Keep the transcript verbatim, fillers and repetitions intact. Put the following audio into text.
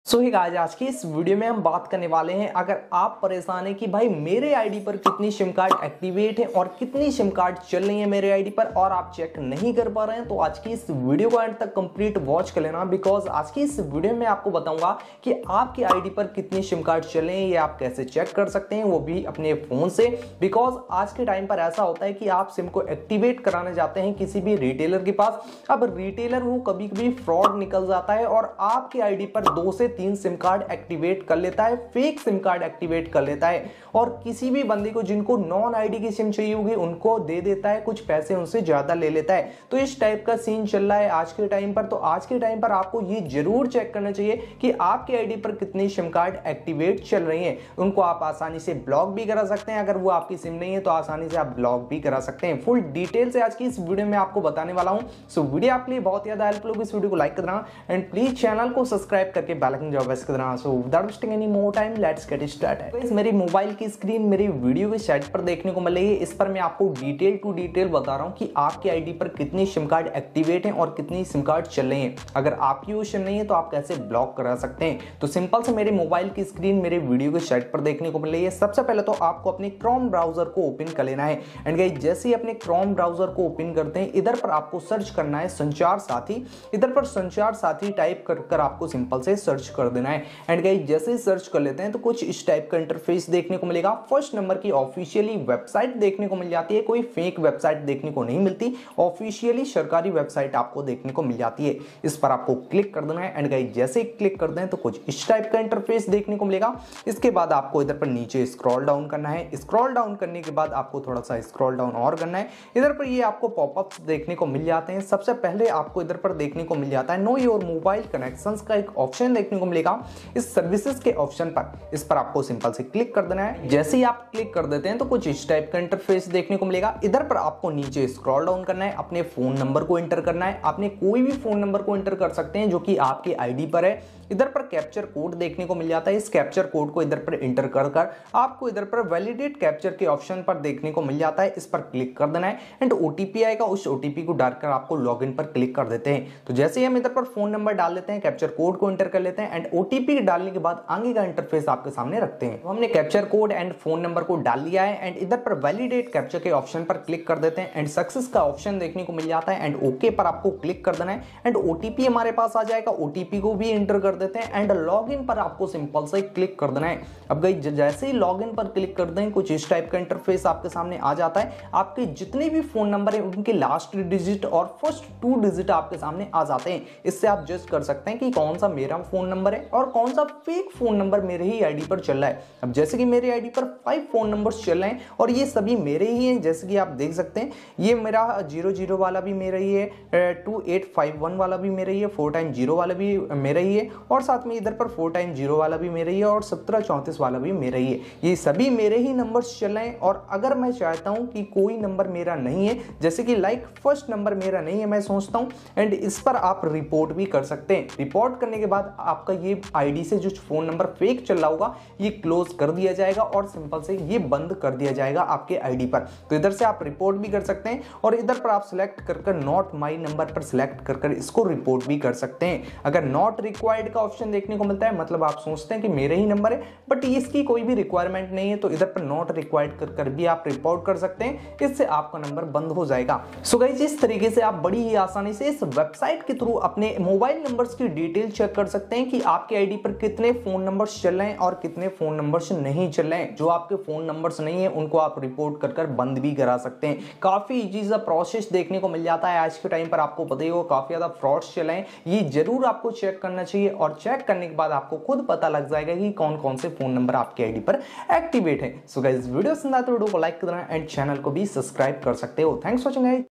सो ही guys, आज की इस वीडियो में हम बात करने वाले हैं। अगर आप परेशान हैं कि भाई मेरे आईडी पर कितनी सिम कार्ड एक्टिवेट है और कितनी सिम कार्ड चल रही है मेरे आईडी पर और आप चेक नहीं कर पा रहे हैं, तो आज की इस वीडियो को एंड तक कंप्लीट वॉच कर लेना। बिकॉज आज की इस वीडियो में आपको बताऊंगा कि आपकी आईडी पर कितनी सिम कार्ड चल रही है, ये आप कैसे चेक कर सकते हैं, वो भी अपने फोन से। बिकॉज आज के टाइम पर ऐसा होता है कि आप सिम को एक्टिवेट कराने जाते हैं किसी भी रिटेलर के पास। अब रिटेलर वो कभी कभी फ्रॉड निकल जाता है और आपकी आईडी पर दो से तीन सिम कार्ड एक्टिवेट कर लेता है, फेक सिम कार्ड एक्टिवेट कर लेता है और किसी भी बंदे को जिनको नॉन आईडी की सिम चाहिए होगी उनको दे देता है, कुछ पैसे उनसे ज्यादा ले लेता है। तो इस टाइप का सीन चल रहा है आज के टाइम पर। तो आज के टाइम पर आपको ये जरूर चेक करना चाहिए कि आपके आईडी पर कितनी सिम कार्ड एक्टिवेट चल रही है। उनको आप आसानी से ब्लॉक भी करा सकते हैं, अगर वो आपकी सिम नहीं है तो आसानी से आप ब्लॉक भी करा सकते हैं। फुल डिटेल से आज की इस वीडियो में आपको बताने वाला हूं। सो वीडियो आपके लिए बहुत ज्यादा हेल्पफुल होगी, इस वीडियो को लाइक कर देना एंड प्लीज चैनल को सब्सक्राइब करके बेल आइकन जरूर प्रेस कर देना। So without wasting any more time let's get started. Guys, मेरी मोबाइल की स्क्रीन मेरी वीडियो के साइड पर देखने को मिल रही है। इस पर मैं आपको डिटेल टू डिटेल बता रहा हूं कि आपकी आईडी पर कितनी सिम कार्ड एक्टिवेट है और कितनी सिम कार्ड चल रही है। अगर आपकी वो सिम नहीं है तो आप कैसे ब्लॉक करा सकते हैं। तो सिंपल से मेरे मोबाइल की स्क्रीन मेरे वीडियो के साइड पर देखने को मिल रही है। सबसे पहले तो आपको अपने क्रोम ब्राउजर को ओपन कर लेना है एंड गाइस जैसे ही अपने क्रोम ब्राउजर को ओपन करते हैं, इधर पर आपको सर्च करना है संचार साथी। इधर पर संचार साथी टाइप कर कर आपको सिंपल से सर्च कर देना है एंड गाइस जैसे ही सर्च कर लेते हैं तो कुछ इस टाइप का इंटरफेस देखने को मिलेगा। फर्स्ट नंबर की ऑफिशियली वेबसाइट देखने को मिल जाती है, कोई फेक वेबसाइट देखने को नहीं मिलती, ऑफिशियली सरकारी वेबसाइट आपको देखने को मिल जाती है। इस पर आपको क्लिक कर देना है एंड गाइस जैसे ही क्लिक कर दें तो कुछ इस टाइप का इंटरफेस देखने को मिलेगा। इसके बाद आपको इधर पर नीचे स्क्रॉल डाउन करना है। स्क्रॉल डाउन करने के बाद आपको थोड़ा सा स्क्रॉल डाउन और करना है। इधर पर ये आपको पॉपअप्स देखने को मिल जाते हैं। सबसे पहले आपको इधर पर देखने को मिल जाता है नो योर मोबाइल कनेक्शंस का एक ऑप्शन देखने को मिलेगा इस सर्विसेज के ऑप्शन पर। इस पर आपको सिंपल से क्लिक कर देना है। जैसे ही आप क्लिक कर देते हैं तो कुछ इस टाइप का इंटरफेस देखने को मिलेगा। इधर पर आपको नीचे स्क्रॉल डाउन करना है, अपने फोन नंबर को एंटर करना है। आपने कोई भी फोन नंबर को एंटर कर सकते हैं जो कि आपके आईडी पर है। इधर पर कैप्चर कोड देखने को मिल जाता है। इस कैप्चर कोड को इधर पर एंटर कर कर आपको इधर पर वैलिडेट कैप्चर के ऑप्शन पर देखने को मिल जाता है। इस पर क्लिक कर देना है एंड ओटीपी आएगा, उस ओटीपी को डालकर आपको लॉगिन पर क्लिक कर देते हैं। तो जैसे ही हम इधर पर फोन नंबर डाल लेते हैं, कैप्चर कोड को एंटर कर लेते हैं एंड ओटीपी डालने के बाद आगे का इंटरफेस आपके सामने रखते हैं। तो हमने captcha code and phone number को डाल लिया है एंड इधर पर वैलिडेट कैप्चर के ऑप्शन पर क्लिक कर देते हैं एंड सक्सेस का ऑप्शन देखने को मिल जाता है एंड ओके पर आपको क्लिक कर देना है एंड ओटीपी हमारे पास आ जाएगा। ओटीपी को भी एंटर कर देते हैं एंड लॉगिन पर आपको सिंपल से क्लिक कर देना है। अब गाइस जैसे ही लॉगिन पर क्लिक कर दें कुछ इस टाइप का इंटरफेस आपके सामने आ जाता है। आपके जितने भी फोन नंबर हैं उनके लास्ट डिजिट और फर्स्ट टू डिजिट आपके सामने आ जाते हैं। इससे आप जज कर सकते हैं कि कौन सा मेरा फोन नंबर है और कौन सा फेक फोन नंबर मेरे ही आईडी पर चल रहा है। अब जैसे कि मेरे आईडी पर फाइव फोन नंबर्स चल रहे हैं और ये सभी मेरे ही हैं। जैसे कि आप देख सकते हैं ये मेरा जीरो जीरो वाला भी मेरा ही है, टू एट फाइव वन वाला भी मेरा ही है, फोर टाइम जीरो वाला भी मेरा ही है और साथ में इधर पर फोर टाइम जीरो वाला भी मेरा ही है और सत्रह चौंतीस वाला भी मेरा ही है। ये सभी मेरे ही नंबर्स चल रहे हैं और अगर मैं चाहता हूं कि कोई नंबर मेरा नहीं है, जैसे कि लाइक फर्स्ट नंबर मेरा नहीं है मैं सोचता हूं, एंड इस पर आप रिपोर्ट भी कर सकते हैं। रिपोर्ट करने के बाद आपका ये आईडी से जो फोन नंबर फेक चल रहा होगा ये क्लोज कर दिया जाएगा और सिंपल से ये बंद कर दिया जाएगा आपके आईडी पर। तो इधर से आप रिपोर्ट भी कर सकते हैं और इधर पर आप सिलेक्ट कर कर नॉट माई नंबर पर सिलेक्ट कर कर इसको रिपोर्ट भी कर सकते हैं। अगर नॉट रिक्वायर्ड का ऑप्शन देखने को मिलता है, मतलब आप सोचते हैं कि मेरे ही नंबर है बट इसकी कोई भी रिक्वायरमेंट नहीं है, तो इधर पर नॉट रिक्वायर्ड कर कर भी आप रिपोर्ट कर सकते हैं। इससे आपका नंबर बंद हो जाएगा। सो गाइस इस तरीके से आप बड़ी ही आसानी से इस वेबसाइट के थ्रू अपने मोबाइल नंबर्स की डिटेल चेक कर सकते हैं कि आपके आईडी पर कितने फोन नंबर्स चल रहे हैं और कितने फोन नंबर्स नहीं चल रहे हैं। जो आपके फोन नंबर्स नहीं है उनको आप रिपोर्ट कर कर बंद भी करा सकते हैं। काफी इजी सा प्रोसेस देखने को मिल जाता है। आज के टाइम पर आपको पता ही होगा काफी ज्यादा फ्रॉड्स चले हैं, ये जरूर आपको चेक करना चाहिए और चेक करने के बाद आपको खुद पता लग जाएगा कि कौन कौन से फोन नंबर आपके आईडी पर एक्टिवेट है। सो गाइस वीडियो पसंद आए तो वीडियो को लाइक कर देना एंड चैनल को भी सब्सक्राइब कर सकते हो। Thanks for watching guys.